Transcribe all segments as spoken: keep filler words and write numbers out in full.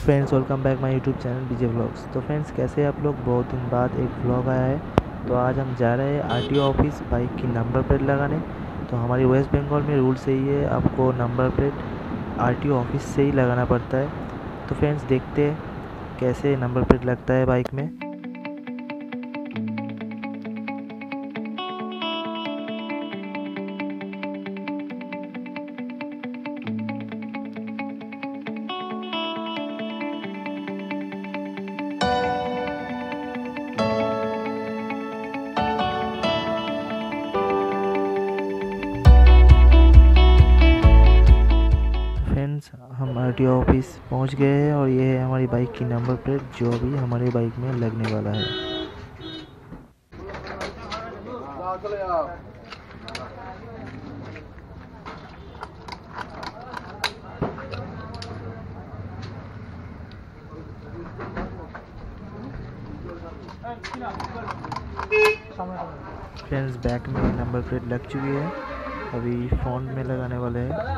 Friends, welcome back my YouTube channel DJ vlogs. तो friends, कैसे आप लोग? बहुत दिन बाद एक व्लॉग आया है। तो आज हम जा रहे हैं R T O office bike की नंबर प्लेट लगाने। तो हमारी वेस्ट बंगाल में रूल सही है, आपको number plate R T O office से ही लगाना पड़ता है। तो फ्रेंड्स, देखते हैं कैसे नंबर प्लेट लगता है बाइक में। फ्रेंड्स, हम आर टी ओ ऑफिस पहुंच गए हैं और ये है हमारी बाइक की नंबर प्लेट जो अभी हमारी बाइक में लगने वाला है। फ्रेंड्स, बैक में नंबर प्लेट लग चुकी है, अभी फ्रंट में लगाने वाले हैं।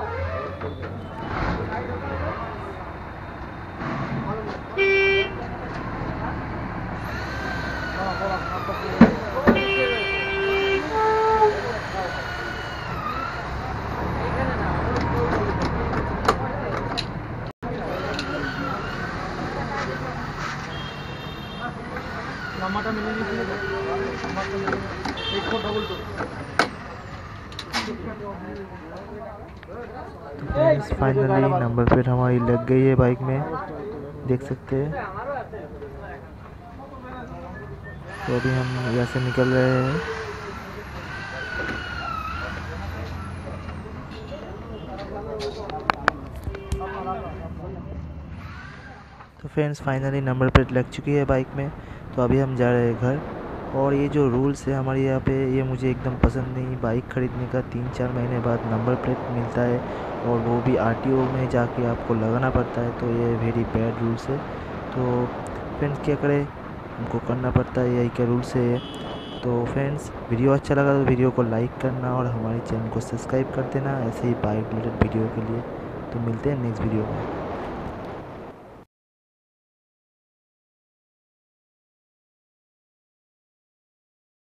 নাম্বারটা মিলিয়ে দিয়েছিল তো নাম্বারটা মিলিয়ে eight four double two. Friends, finally number plate हमारी लग गई है बाइक में, देख सकते हैं। तो अभी हम यहाँ से निकल रहे हैं। तो फ्रेंड्स, फाइनली नंबर प्लेट लग चुकी है बाइक में। तो अभी हम जा रहे हैं घर। और ये जो रूल्स है हमारे यहाँ पे, ये मुझे एकदम पसंद नहीं। बाइक ख़रीदने का तीन चार महीने बाद नंबर प्लेट मिलता है और वो भी आर टी ओ में जाके आपको लगाना पड़ता है। तो ये वेरी बैड रूल्स है। तो फ्रेंड्स, क्या करें, हमको करना पड़ता है, यही क्या रूल्स है। तो फ्रेंड्स, वीडियो अच्छा लगा तो वीडियो को लाइक करना और हमारे चैनल को सब्सक्राइब कर देना ऐसे ही बाइक रिलेटेड वीडियो के लिए। तो मिलते हैं नेक्स्ट वीडियो में।